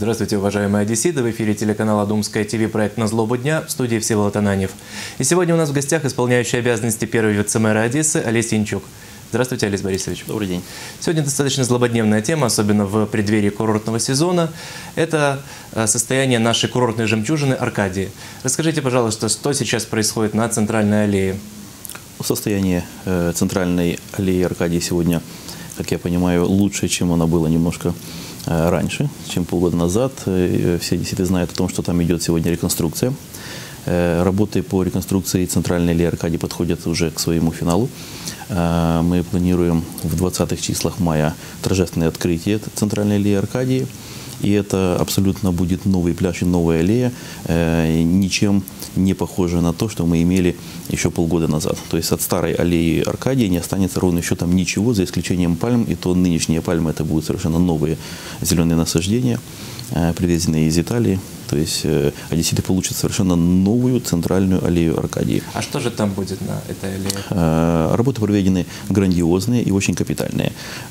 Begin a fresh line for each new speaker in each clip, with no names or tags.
Здравствуйте, уважаемые одесситы! В эфире телеканала «Думская ТВ» проект «На злобу дня», в студии Всеволод Ананьев. И сегодня у нас в гостях исполняющий обязанности первого вице-мэра Одессы Олесь Янчук. Здравствуйте, Олесь Борисович.
Добрый день.
Сегодня достаточно злободневная тема, особенно в преддверии курортного сезона. Это состояние нашей курортной жемчужины Аркадии. Расскажите, пожалуйста, что сейчас происходит на Центральной аллее?
Состояние Центральной аллеи Аркадии сегодня, как я понимаю, лучше, чем оно было немножко раньше, чем полгода назад. Все одесситы знают о том, что там идет сегодня реконструкция. Работы по реконструкции Центральной аллеи Аркадии подходят уже к своему финалу. Мы планируем в 20-х числах мая торжественное открытие Центральной аллеи Аркадии. И это абсолютно будет новый пляж и новая аллея, ничем не похожая на то, что мы имели еще полгода назад. То есть от старой аллеи Аркадии не останется ровным счетом ничего, за исключением пальм. И то нынешние пальмы это будут совершенно новые зеленые насаждения, привезенные из Италии. То есть одесситы получат совершенно новую центральную аллею Аркадии.
А что же там будет на этой аллее?
Работы проведены грандиозные и очень капитальные.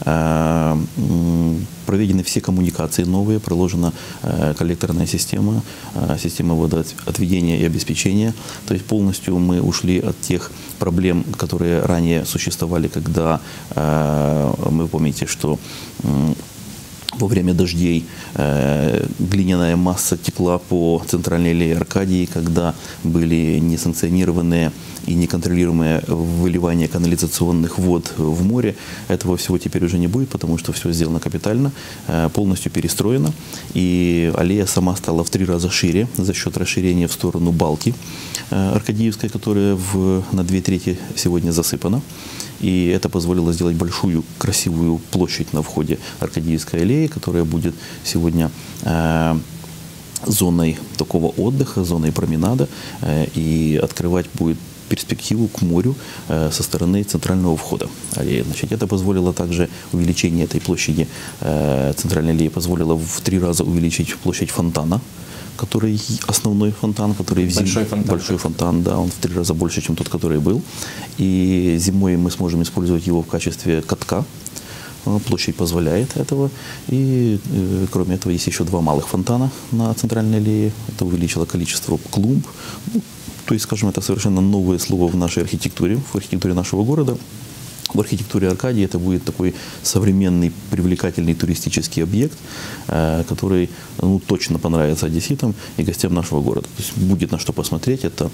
Проведены все коммуникации новые, проложена коллекторная система, система водоотведения и обеспечения. То есть полностью мы ушли от тех проблем, которые ранее существовали, когда, вы помните, что во время дождей глиняная масса текла по Центральной аллее Аркадии, когда были несанкционированные и неконтролируемые выливания канализационных вод в море. Этого всего теперь уже не будет, потому что все сделано капитально, полностью перестроено. И аллея сама стала в 3 раза шире за счет расширения в сторону балки Аркадиевской, которая на 2/3 сегодня засыпана. И это позволило сделать большую красивую площадь на входе Аркадиевской аллеи, которая будет сегодня зоной такого отдыха, зоной променада, и открывать будет перспективу к морю со стороны центрального входа аллеи. Значит, это позволило также увеличение этой площади центральной аллеи, позволило в 3 раза увеличить площадь фонтана, который основной фонтан, который большой фонтан, да, он в 3 раза больше, чем тот, который был. И зимой мы сможем использовать его в качестве катка. Площадь позволяет этого. И кроме этого есть еще 2 малых фонтана на центральной аллее. Это увеличило количество клумб. То есть, скажем, это совершенно новое слово в нашей архитектуре, в архитектуре нашего города. В архитектуре Аркадии это будет такой современный, привлекательный туристический объект, который точно понравится одесситам и гостям нашего города. То есть будет на что посмотреть. Это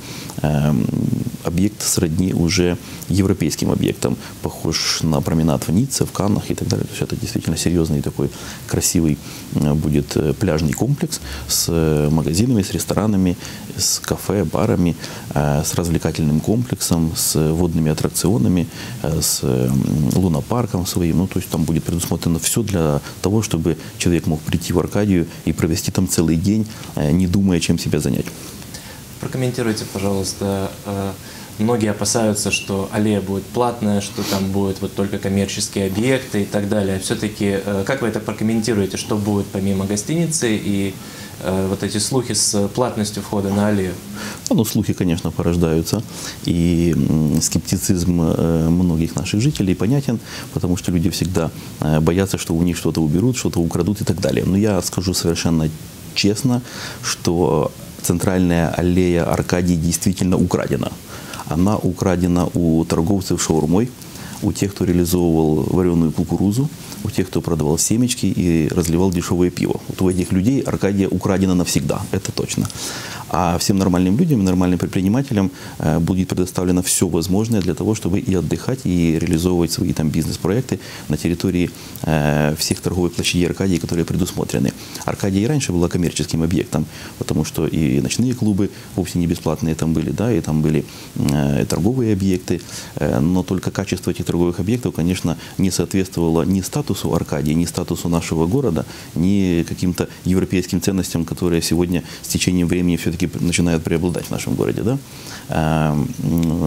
объект сродни уже европейским объектам, похож на променад в Ницце, в Каннах и так далее. То есть это действительно серьезный такой красивый будет пляжный комплекс с магазинами, с ресторанами, с кафе, барами, с развлекательным комплексом, с водными аттракционами, с лунопарком своим. Ну, то есть там будет предусмотрено все для того, чтобы человек мог прийти в Аркадию и провести там целый день, не думая, чем себя занять.
Прокомментируйте, пожалуйста. Многие опасаются, что аллея будет платная, что там будут вот только коммерческие объекты и так далее. Все-таки, как вы это прокомментируете, что будет помимо гостиницы и вот эти слухи с платностью входа на аллею?
Ну, слухи, конечно, порождаются. И скептицизм многих наших жителей понятен, потому что люди всегда боятся, что у них что-то уберут, что-то украдут и так далее. Но я скажу совершенно честно, что центральная аллея Аркадии действительно украдена. Она украдена у торговцев шаурмой, у тех, кто реализовывал вареную кукурузу, у тех, кто продавал семечки и разливал дешевое пиво. Вот у этих людей Аркадия украдена навсегда, это точно. А всем нормальным людям, нормальным предпринимателям будет предоставлено все возможное для того, чтобы и отдыхать, и реализовывать свои там бизнес-проекты на территории всех торговых площадей Аркадии, которые предусмотрены. Аркадия и раньше была коммерческим объектом, потому что и ночные клубы вовсе не бесплатные там были, да, и там были торговые объекты, но только качество этих торговых объектов, конечно, не соответствовало ни статусу Аркадии, ни статусу нашего города, ни каким-то европейским ценностям, которые сегодня с течением времени все-таки начинают преобладать в нашем городе. Да?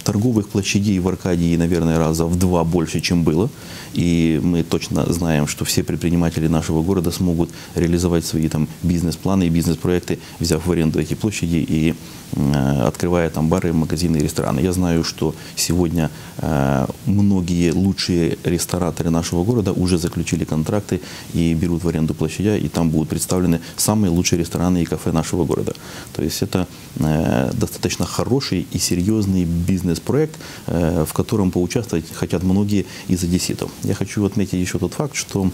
торговых площадей в Аркадии, наверное, раза в 2 больше, чем было. И мы точно знаем, что все предприниматели нашего города смогут реализовать свои там бизнес-планы и бизнес-проекты, взяв в аренду эти площади и открывая там бары, магазины и рестораны. Я знаю, что сегодня многие лучшие рестораторы нашего города уже заключили контракты и берут в аренду площадя, и там будут представлены самые лучшие рестораны и кафе нашего города. То есть это достаточно хороший и серьезный бизнес-проект, в котором поучаствовать хотят многие из одесситов. Я хочу отметить еще тот факт, что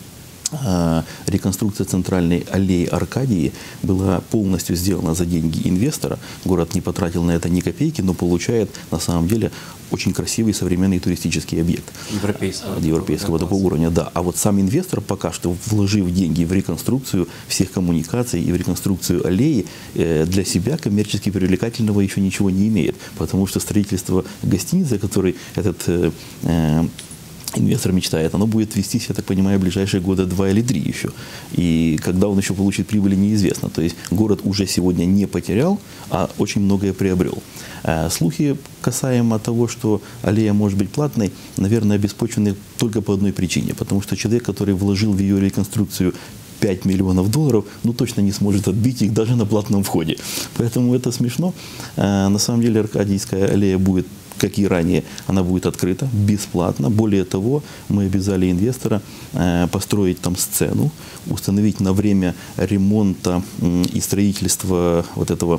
реконструкция центральной аллеи Аркадии была полностью сделана за деньги инвестора. Город не потратил на это ни копейки, но получает на самом деле очень красивый современный туристический объект. Европейского такого уровня, да. А вот сам инвестор пока что, вложив деньги в реконструкцию всех коммуникаций и в реконструкцию аллеи, для себя коммерчески привлекательного еще ничего не имеет. Потому что строительство гостиницы, который этот инвестор мечтает, оно будет вестись, я так понимаю, в ближайшие года 2 или 3 еще. И когда он еще получит прибыли, неизвестно. То есть город уже сегодня не потерял, а очень многое приобрел. Слухи касаемо того, что аллея может быть платной, наверное, беспочвенны только по одной причине. Потому что человек, который вложил в ее реконструкцию 5 миллионов долларов, ну точно не сможет отбить их даже на платном входе. Поэтому это смешно. На самом деле Аркадийская аллея будет, как и ранее, она будет открыта бесплатно. Более того, мы обязали инвестора построить там сцену, установить на время ремонта и строительства вот этого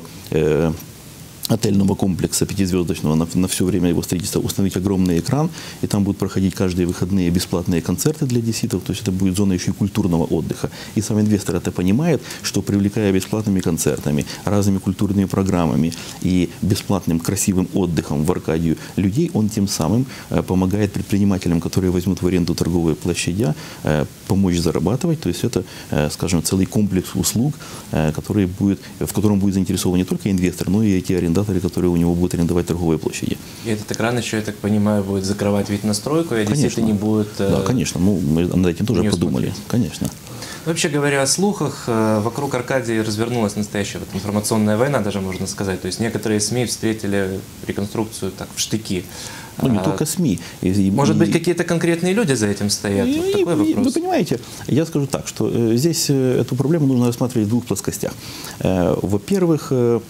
отельного комплекса 5-звездочного на все время его строительства, установить огромный экран, и там будут проходить каждые выходные бесплатные концерты для одесситов, то есть это будет зона еще и культурного отдыха. И сам инвестор это понимает, что привлекая бесплатными концертами, разными культурными программами и бесплатным красивым отдыхом в Аркадию людей, он тем самым помогает предпринимателям, которые возьмут в аренду торговые площадя, помочь зарабатывать, то есть это, скажем, целый комплекс услуг, в котором будет заинтересован не только инвестор, но и эти арендаторы, которые у него будут арендовать торговые площади.
И этот экран еще, я так понимаю, будет закрывать вид на стройку, и действительно не будет...
Да, конечно. Ну, мы над этим тоже подумали. Конечно.
Вообще говоря о слухах, вокруг Аркадии развернулась настоящая информационная война, даже можно сказать. То есть некоторые СМИ встретили реконструкцию так в штыки.
Ну, не только СМИ.
Может быть, какие-то конкретные люди за этим стоят? Вот такой вопрос.
Вы понимаете, я скажу так, что здесь эту проблему нужно рассматривать в 2 плоскостях. Во-первых,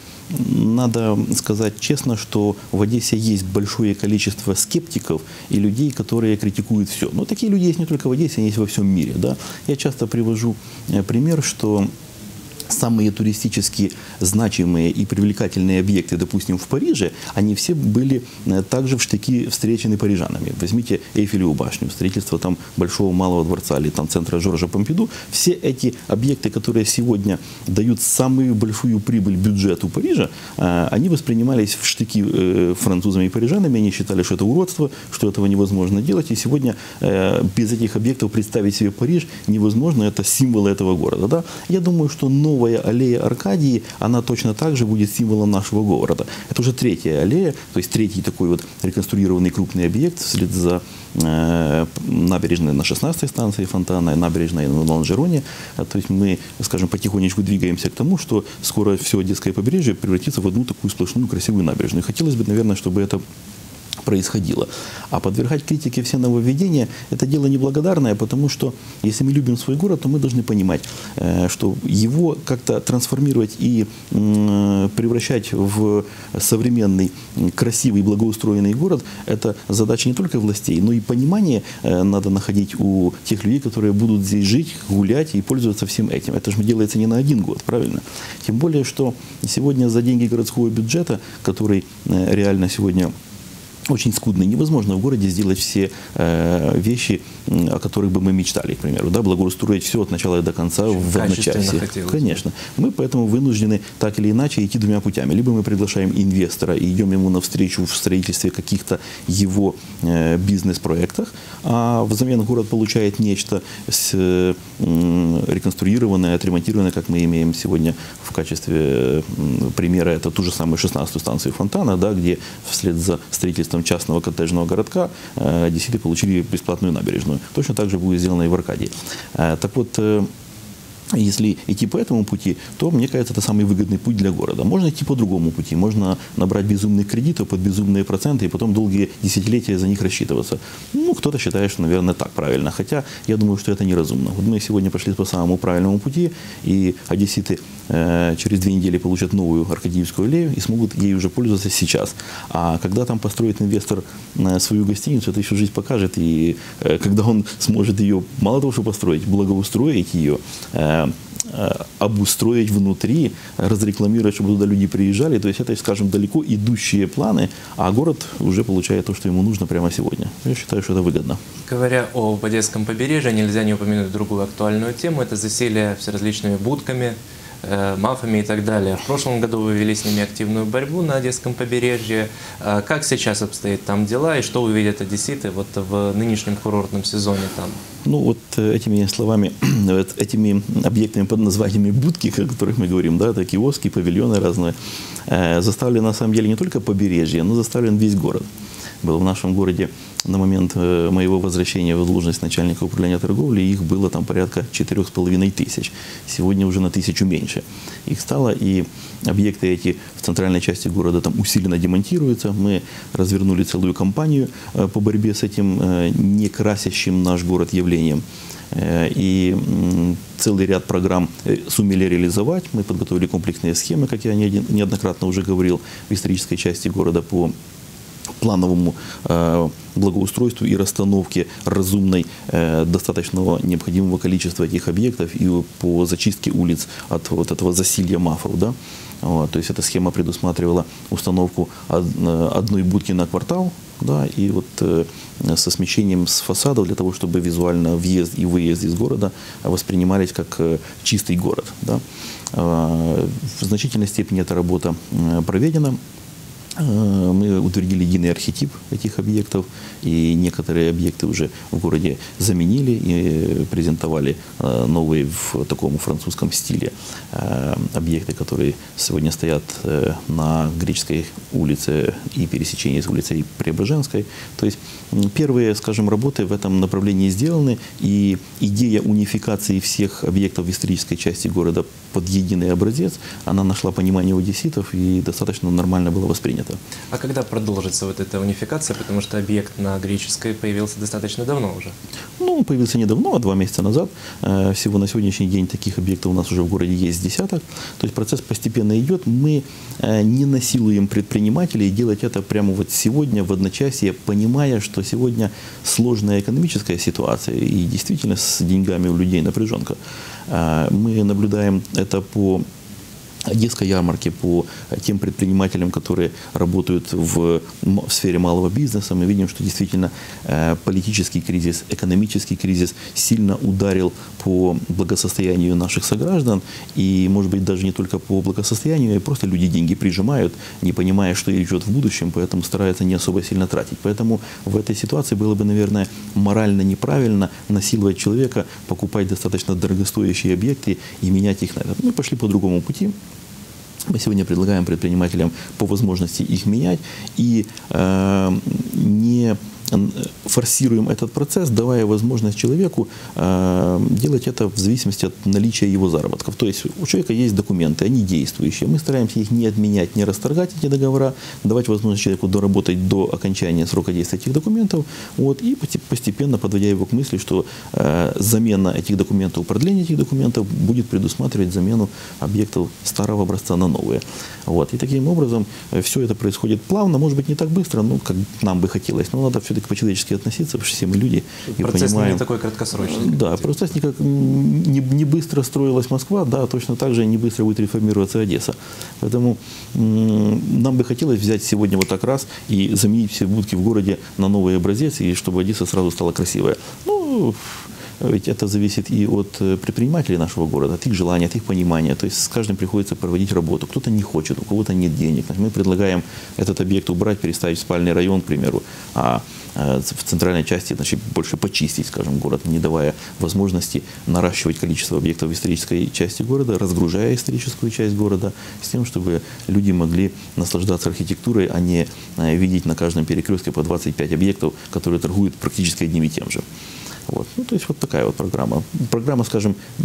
надо сказать честно, что в Одессе есть большое количество скептиков и людей, которые критикуют все. Но такие люди есть не только в Одессе, они есть во всем мире. Да? Я часто привожу пример, что самые туристически значимые и привлекательные объекты, допустим, в Париже, они все были также в штыки встречены парижанами. Возьмите Эйфелеву башню, строительство там Большого Малого дворца или там центра Жоржа Помпиду. Все эти объекты, которые сегодня дают самую большую прибыль бюджету Парижа, они воспринимались в штыки французами и парижанами. Они считали, что это уродство, что этого невозможно делать. И сегодня без этих объектов представить себе Париж невозможно. Это символ этого города. Да? Я думаю, что новая аллея Аркадии, она точно так же будет символом нашего города. Это уже 3-я аллея, то есть 3-й такой вот реконструированный крупный объект вслед за набережной на 16-й станции Фонтана и набережной на Ланжероне. То есть мы, скажем, потихонечку двигаемся к тому, что скоро все Одесское побережье превратится в одну такую сплошную красивую набережную. Хотелось бы, наверное, чтобы это происходило. А подвергать критике все нововведения – это дело неблагодарное, потому что если мы любим свой город, то мы должны понимать, что его как-то трансформировать и превращать в современный, красивый, благоустроенный город – это задача не только властей, но и понимание надо находить у тех людей, которые будут здесь жить, гулять и пользоваться всем этим. Это же делается не на 1 год, правильно? Тем более, что сегодня за деньги городского бюджета, который реально сегодня очень скудный. Невозможно в городе сделать все вещи, о которых бы мы мечтали, к примеру. Да, благоустроить все от начала до конца в одночасье. Конечно. Мы поэтому вынуждены так или иначе идти 2 путями. Либо мы приглашаем инвестора и идем ему навстречу в строительстве каких-то его бизнес-проектах, а взамен город получает нечто реконструированное, отремонтированное, как мы имеем сегодня в качестве примера. Это ту же самую 16-ю станцию Фонтана, да, где вслед за строительством частного коттеджного городка одесситы получили бесплатную набережную. Точно так же будет сделано и в Аркадии. Так вот, Если идти по этому пути, то, мне кажется, это самый выгодный путь для города. Можно идти по другому пути. Можно набрать безумных кредитов под безумные проценты и потом долгие десятилетия за них рассчитываться. Ну, кто-то считает, что, наверное, так правильно. Хотя я думаю, что это неразумно. Вот мы сегодня пошли по самому правильному пути, и одесситы через 2 недели получат новую Аркадьевскую аллею и смогут ей уже пользоваться сейчас. А когда там построит инвестор свою гостиницу, это еще жизнь покажет. И когда он сможет ее, мало того, что построить, благоустроить ее, обустроить внутри, разрекламировать, чтобы туда люди приезжали. То есть это, скажем, далеко идущие планы, а город уже получает то, что ему нужно прямо сегодня. Я считаю, что это выгодно.
Говоря об Одесском побережье, нельзя не упомянуть другую актуальную тему. Это засилие всеразличными будками, мафами и так далее. В прошлом году вы вели с ними активную борьбу на Одесском побережье. Как сейчас обстоят там дела и что увидят одесситы вот в нынешнем курортном сезоне там?
Ну вот этими словами, этими объектами под названиями будки, о которых мы говорим, да, это киоски, павильоны разные, заставлен на самом деле не только побережье, но заставлен весь город. Был в нашем городе на момент моего возвращения в должность начальника управления торговли, их было там порядка 4500. Сегодня уже на 1000 меньше. Их стало, и объекты эти в центральной части города там усиленно демонтируются. Мы развернули целую кампанию по борьбе с этим не красящим наш город явлением. И целый ряд программ сумели реализовать. Мы подготовили комплексные схемы, как я неоднократно уже говорил, в исторической части города по плановому благоустройству и расстановке разумной, достаточного необходимого количества этих объектов и по зачистке улиц от вот этого засилья мафов. Да? Вот, то есть эта схема предусматривала установку одной будки на квартал, да, и вот со смещением с фасадов для того, чтобы визуально въезд и выезд из города воспринимались как чистый город. Да. В значительной степени эта работа проведена. Мы утвердили единый архетип этих объектов, и некоторые объекты уже в городе заменили и презентовали новые в таком французском стиле объекты, которые сегодня стоят на Греческой улице и пересечении с улицей Преображенской. То есть первые, скажем, работы в этом направлении сделаны, и идея унификации всех объектов в исторической части города под единый образец, она нашла понимание у одесситов и достаточно нормально была воспринята.
А когда продолжится вот эта унификация, потому что объект на Греческой появился достаточно давно уже? Ну,
он появился недавно, а 2 месяца назад. Всего на сегодняшний день таких объектов у нас уже в городе есть десяток. То есть процесс постепенно идет. Мы не насилуем предпринимателей делать это прямо вот сегодня, в одночасье, понимая, что сегодня сложная экономическая ситуация и действительно с деньгами у людей напряженка. Мы наблюдаем это по Одесской ярмарке, по тем предпринимателям, которые работают в сфере малого бизнеса. Мы видим, что действительно политический кризис, экономический кризис сильно ударил по благосостоянию наших сограждан. И, может быть, даже не только по благосостоянию, а просто люди деньги прижимают, не понимая, что их ждет в будущем, поэтому стараются не особо сильно тратить. Поэтому в этой ситуации было бы, наверное, морально неправильно насиловать человека, покупать достаточно дорогостоящие объекты и менять их на это. Мы пошли по другому пути. Мы сегодня предлагаем предпринимателям по возможности их менять и не форсируем этот процесс, давая возможность человеку делать это в зависимости от наличия его заработков. То есть у человека есть документы, они действующие. Мы стараемся их не отменять, не расторгать эти договора, давать возможность человеку доработать до окончания срока действия этих документов, вот, и постепенно подводя его к мысли, что замена этих документов, продление этих документов будет предусматривать замену объектов старого образца на новые. Вот. И таким образом все это происходит плавно, может быть, не так быстро, ну, как нам бы хотелось, но надо все-таки по-человечески относиться, потому что все мы люди. И
процесс
понимаем,
не такой краткосрочный.
Да, процесс не быстро строилась Москва, да, точно так же не быстро будет реформироваться Одесса. Поэтому нам бы хотелось взять сегодня вот так раз и заменить все будки в городе на новый образец, и чтобы Одесса сразу стала красивая. Ну, ведь это зависит и от предпринимателей нашего города, от их желания, от их понимания. То есть с каждым приходится проводить работу. Кто-то не хочет, у кого-то нет денег. Мы предлагаем этот объект убрать, переставить в спальный район, к примеру, а в центральной части, значит, больше почистить, скажем, город, не давая возможности наращивать количество объектов в исторической части города, разгружая историческую часть города, с тем, чтобы люди могли наслаждаться архитектурой, а не видеть на каждом перекрестке по 25 объектов, которые торгуют практически одним и тем же. Вот. Ну, то есть вот такая вот программа. Программа, скажем,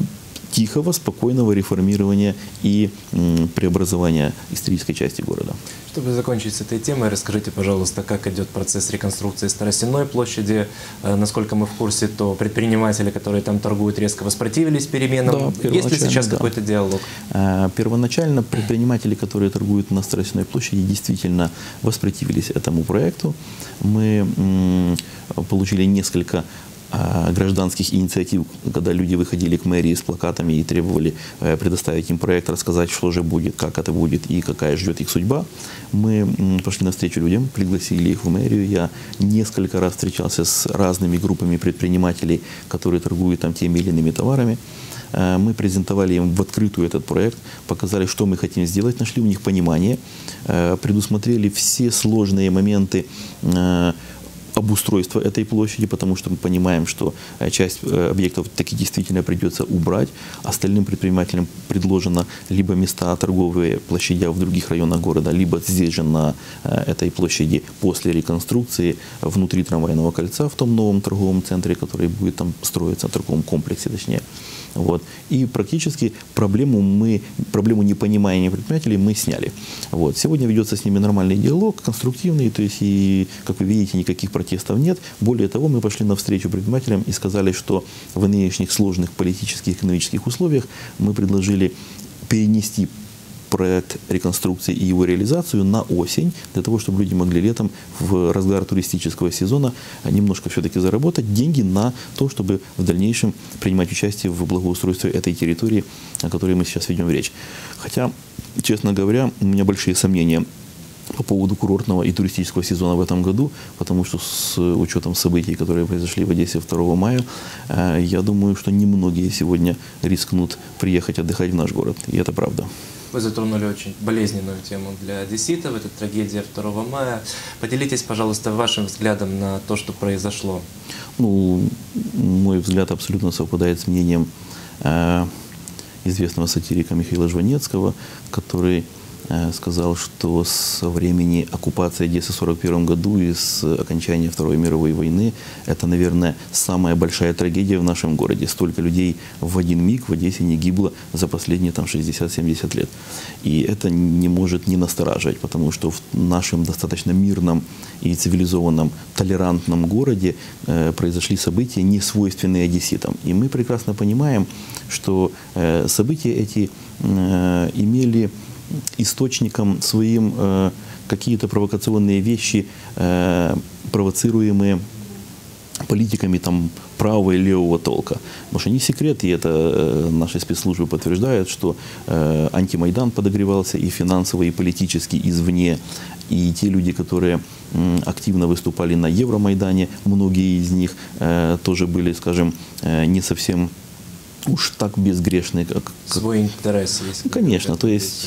тихого, спокойного реформирования и преобразования исторической части города.
Чтобы закончить с этой темой, расскажите, пожалуйста, как идет процесс реконструкции Старосенной площади. Насколько мы в курсе, то предприниматели, которые там торгуют, резко воспротивились переменам.
Да,
есть ли сейчас
да.
какой-то диалог?
Первоначально предприниматели, которые торгуют на Старосенной площади, действительно воспротивились этому проекту. Мы получили несколько гражданских инициатив, когда люди выходили к мэрии с плакатами и требовали предоставить им проект, рассказать, что же будет, как это будет и какая ждет их судьба. Мы пошли навстречу людям, пригласили их в мэрию. Я несколько раз встречался с разными группами предпринимателей, которые торгуют там теми или иными товарами. Мы презентовали им в открытую этот проект, показали, что мы хотим сделать, нашли у них понимание, предусмотрели все сложные моменты обустройства этой площади, потому что мы понимаем, что часть объектов таки действительно придется убрать. Остальным предпринимателям предложено либо места торговые площади в других районах города, либо здесь же на этой площади после реконструкции внутри трамвайного кольца в том новом торговом центре, который будет там строиться, в торговом комплексе точнее. Вот. И практически проблему непонимания предпринимателей мы сняли. Вот. Сегодня ведется с ними нормальный диалог, конструктивный, то есть, и, как вы видите, никаких протестов нет. Более того, мы пошли навстречу предпринимателям и сказали, что в нынешних сложных политических и экономических условиях мы предложили перенести проект реконструкции и его реализацию на осень, для того, чтобы люди могли летом в разгар туристического сезона немножко все-таки заработать деньги на то, чтобы в дальнейшем принимать участие в благоустройстве этой территории, о которой мы сейчас ведем речь. Хотя, честно говоря, у меня большие сомнения по поводу курортного и туристического сезона в этом году, потому что с учетом событий, которые произошли в Одессе 2 мая, я думаю, что немногие сегодня рискнут приехать отдыхать в наш город, и это правда.
Вы затронули очень болезненную тему для одесситов, это трагедия 2 мая. Поделитесь, пожалуйста, вашим взглядом на то, что произошло.
Ну, мой взгляд абсолютно совпадает с мнением известного сатирика Михаила Жванецкого, который сказал, что со времени оккупации Одессы в 1941 году и с окончания Второй мировой войны это, наверное, самая большая трагедия в нашем городе. Столько людей в один миг в Одессе не гибло за последние 60-70 лет. И это не может не настораживать, потому что в нашем достаточно мирном и цивилизованном, толерантном городе произошли события, не свойственные одесситам. И мы прекрасно понимаем, что события эти имели источником своим какие-то провокационные вещи, провоцируемые политиками там правого и левого толка. Потому что не секрет, и это наши спецслужбы подтверждают, что антимайдан подогревался и финансово, и политически извне. И те люди, которые активно выступали на Евромайдане, многие из них тоже были, скажем, не совсем уж так безгрешный, как...
Свой интерес есть.
Конечно, то есть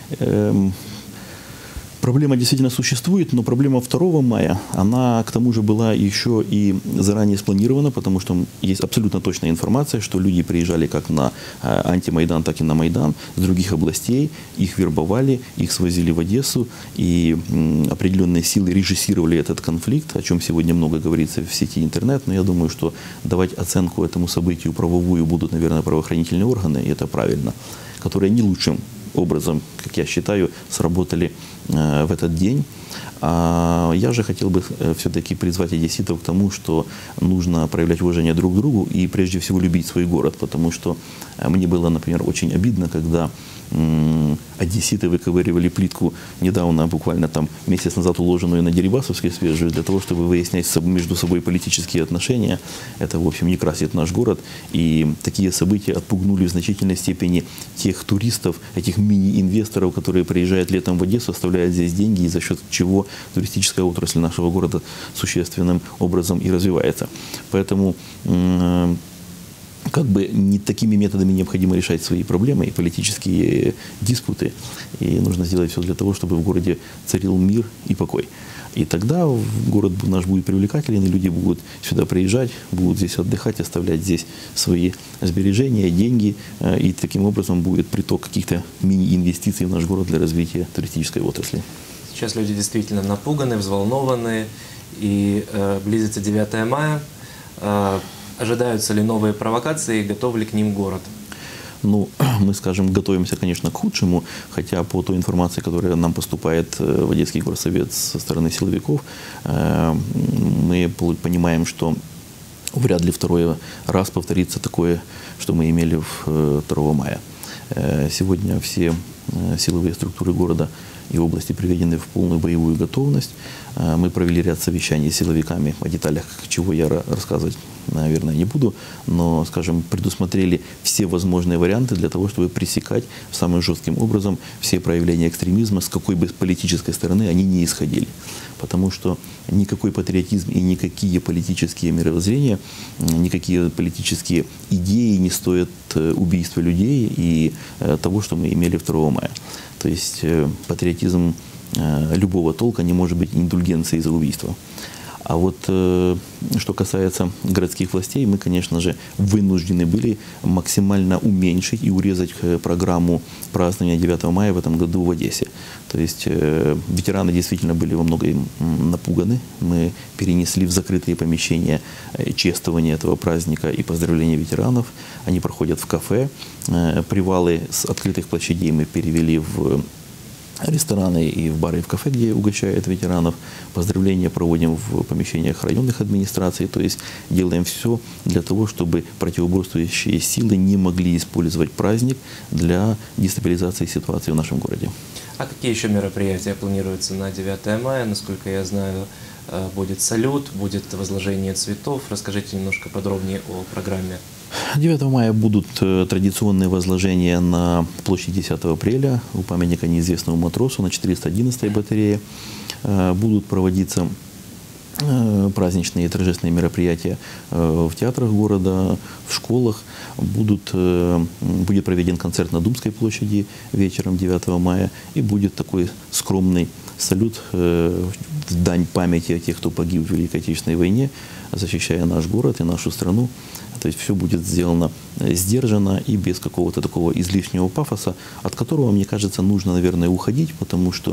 проблема действительно существует, но проблема 2 мая, она к тому же была еще и заранее спланирована, потому что есть абсолютно точная информация, что люди приезжали как на антимайдан, так и на Майдан с других областей, их вербовали, их свозили в Одессу, и определенные силы режиссировали этот конфликт, о чем сегодня много говорится в сети интернет, но я думаю, что давать оценку этому событию правовую будут, наверное, правоохранительные органы, и это правильно, которые не лучшим образом, как я считаю, сработали в этот день. Я же хотел бы все-таки призвать одесситов к тому, что нужно проявлять уважение друг к другу и прежде всего любить свой город, потому что мне было, например, очень обидно, когда одесситы выковыривали плитку недавно, буквально там месяц назад уложенную на Дерибасовской свежую, для того, чтобы выяснять между собой политические отношения. Это, в общем, не красит наш город. И такие события отпугнули в значительной степени тех туристов, этих мини-инвесторов, которые приезжают летом в Одессу, оставляют здесь деньги, и за счет чего туристическая отрасль нашего города существенным образом и развивается. Поэтому как бы не такими методами необходимо решать свои проблемы и политические диспуты. И нужно сделать все для того, чтобы в городе царил мир и покой. И тогда город наш будет привлекателен, и люди будут сюда приезжать, будут здесь отдыхать, оставлять здесь свои сбережения, деньги. И таким образом будет приток каких-то мини-инвестиций в наш город для развития туристической отрасли.
Сейчас люди действительно напуганы, взволнованы, и близится 9 мая. Ожидаются ли новые провокации и готов ли к ним город?
Ну, мы, скажем, готовимся, конечно, к худшему, хотя по той информации, которая нам поступает в Одесский горсовет со стороны силовиков, мы понимаем, что вряд ли второй раз повторится такое, что мы имели 2 мая. Сегодня все силовые структуры города и области приведены в полную боевую готовность. Мы провели ряд совещаний с силовиками, о деталях чего я рассказывать, наверное, не буду, но, скажем, предусмотрели все возможные варианты для того, чтобы пресекать самым жестким образом все проявления экстремизма, с какой бы политической стороны они ни исходили. Потому что никакой патриотизм и никакие политические мировоззрения, никакие политические идеи не стоят убийства людей и того, что мы имели 2 мая. То есть патриотизм любого толка не может быть индульгенцией за убийство. А вот что касается городских властей, мы, конечно же, вынуждены были максимально уменьшить и урезать программу празднования 9 мая в этом году в Одессе. То есть ветераны действительно были во многом напуганы. Мы перенесли в закрытые помещения чествование этого праздника и поздравления ветеранов. Они проходят в кафе. Привалы с открытых площадей мы перевели в рестораны и в бары, и в кафе, где угощают ветеранов. Поздравления проводим в помещениях районных администраций. То есть делаем все для того, чтобы противоборствующие силы не могли использовать праздник для дестабилизации ситуации в нашем городе.
А какие еще мероприятия планируются на 9 мая? Насколько я знаю, будет салют, будет возложение цветов. Расскажите немножко подробнее о программе.
9 мая будут традиционные возложения на площади 10 апреля у памятника неизвестному матросу на 411-й батарее. Будут проводиться праздничные и торжественные мероприятия в театрах города, в школах. Будет проведен концерт на Думской площади вечером 9 мая. И будет такой скромный салют в дань памяти тех, кто погиб в Великой Отечественной войне, защищая наш город и нашу страну. То есть все будет сделано сдержанно и без какого-то такого излишнего пафоса, от которого, мне кажется, нужно, наверное, уходить, потому что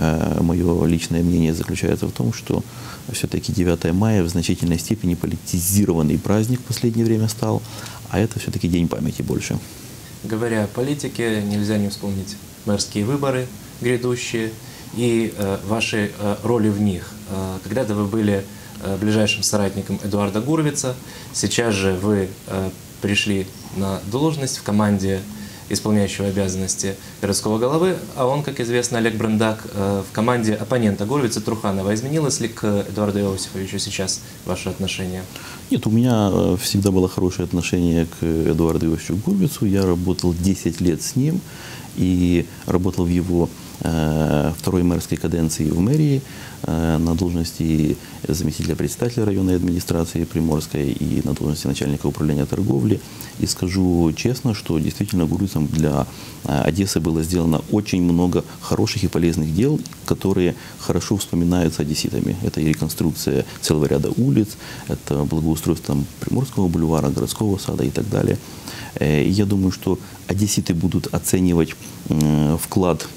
мое личное мнение заключается в том, что все-таки 9 мая в значительной степени политизированный праздник в последнее время стал, а это все-таки День памяти больше.
Говоря о политике, нельзя не вспомнить мэрские выборы грядущие и ваши роли в них. Когда-то вы были ближайшим соратником Эдуарда Гурвица. Сейчас же вы пришли на должность в команде исполняющего обязанности городского головы, а он, как известно, Олег Брындак, в команде оппонента Гурвица Труханова. Изменилось ли к Эдуарду Иосифовичу сейчас ваше отношение?
Нет, у меня всегда было хорошее отношение к Эдуарду Иосифовичу Гурвицу. Я работал 10 лет с ним и работал в его второй мэрской каденции в мэрии на должности заместителя председателя районной администрации Приморской и на должности начальника управления торговли. И скажу честно, что действительно Гурвицем для Одессы было сделано очень много хороших и полезных дел, которые хорошо вспоминаются одесситами. Это и реконструкция целого ряда улиц, это благоустройство Приморского бульвара, городского сада и так далее. Я думаю, что одесситы будут оценивать вклад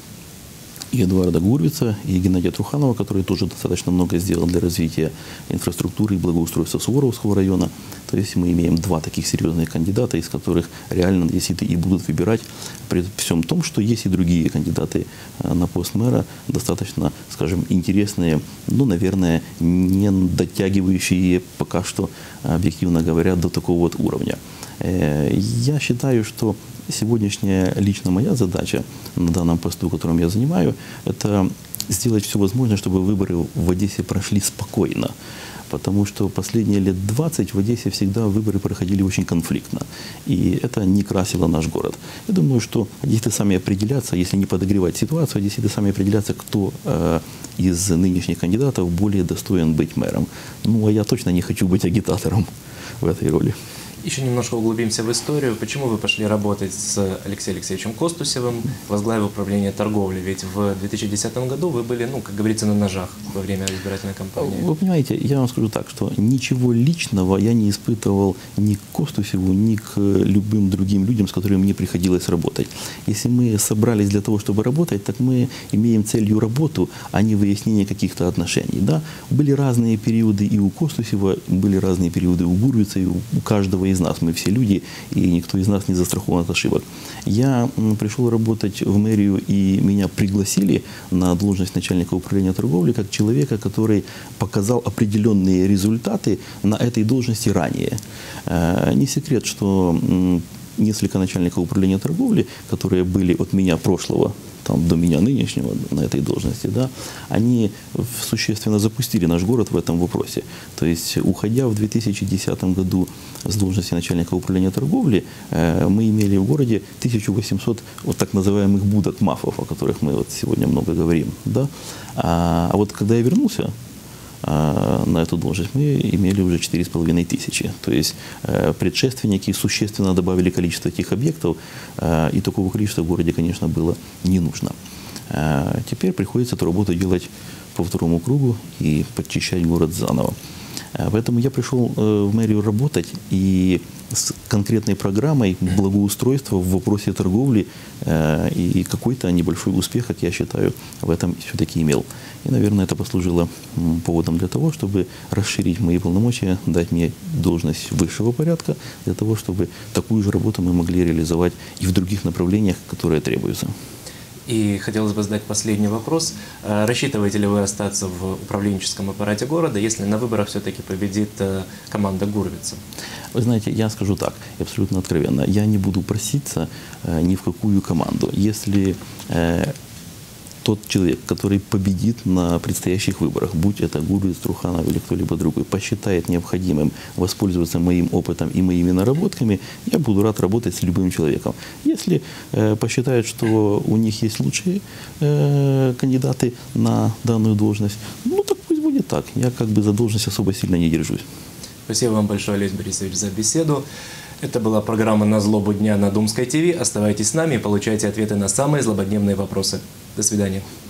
и Эдуарда Гурвица, и Геннадия Труханова, который тоже достаточно много сделал для развития инфраструктуры и благоустройства Суворовского района. То есть мы имеем 2 таких серьезных кандидата, из которых реально одесситы и будут выбирать, при всем том, что есть и другие кандидаты на пост мэра, достаточно, скажем, интересные, но, наверное, не дотягивающие пока что, объективно говоря, до такого вот уровня. Я считаю, что сегодняшняя лично моя задача на данном посту, которым я занимаю, это сделать все возможное, чтобы выборы в Одессе прошли спокойно. Потому что последние лет 20 в Одессе всегда выборы проходили очень конфликтно. И это не красило наш город. Я думаю, что одесситы сами определятся, если не подогревать ситуацию, одесситы сами определятся, кто из нынешних кандидатов более достоин быть мэром. Ну, а я точно не хочу быть агитатором в этой роли.
Еще немножко углубимся в историю. Почему вы пошли работать с Алексеем Алексеевичем Костусевым, возглавив управление торговли? Ведь в 2010 году вы были, ну, как говорится, на ножах во время избирательной кампании.
Вы понимаете, я вам скажу так, что ничего личного я не испытывал ни к Костусеву, ни к любым другим людям, с которыми мне приходилось работать. Если мы собрались для того, чтобы работать, так мы имеем целью работу, а не выяснение каких-то отношений. Да? Были разные периоды и у Костусева, были разные периоды у Гурвица, и у каждого из нас. Мы все люди, и никто из нас не застрахован от ошибок. Я пришел работать в мэрию, и меня пригласили на должность начальника управления торговли как человека, который показал определенные результаты на этой должности ранее. Не секрет, что несколько начальников управления торговли, которые были от меня прошлого, там, до меня нынешнего на этой должности, да, они существенно запустили наш город в этом вопросе. То есть, уходя в 2010 году с должности начальника управления торговли, мы имели в городе 1800 вот так называемых будок, мафов, о которых мы вот сегодня много говорим. Да? А вот когда я вернулся на эту должность, мы имели уже 4500. То есть предшественники существенно добавили количество этих объектов, и такого количества в городе, конечно, было не нужно. Теперь приходится эту работу делать по второму кругу и подчищать город заново. Поэтому я пришел в мэрию работать и с конкретной программой благоустройства в вопросе торговли, и какой-то небольшой успех, как я считаю, в этом все-таки имел. И, наверное, это послужило поводом для того, чтобы расширить мои полномочия, дать мне должность высшего порядка, для того, чтобы такую же работу мы могли реализовать и в других направлениях, которые требуются.
И хотелось бы задать последний вопрос. Рассчитываете ли вы остаться в управленческом аппарате города, если на выборах все-таки победит команда Гурвица?
Вы знаете, я скажу так, абсолютно откровенно, я не буду проситься ни в какую команду. Если тот человек, который победит на предстоящих выборах, будь это Гурвиц, Труханов или кто-либо другой, посчитает необходимым воспользоваться моим опытом и моими наработками, я буду рад работать с любым человеком. Если посчитают, что у них есть лучшие кандидаты на данную должность, ну так пусть будет так. Я как бы за должность особо сильно не держусь.
Спасибо вам большое, Олесь Борисович, за беседу. Это была программа «На злобу дня» на Думской ТВ. Оставайтесь с нами и получайте ответы на самые злободневные вопросы. До свидания.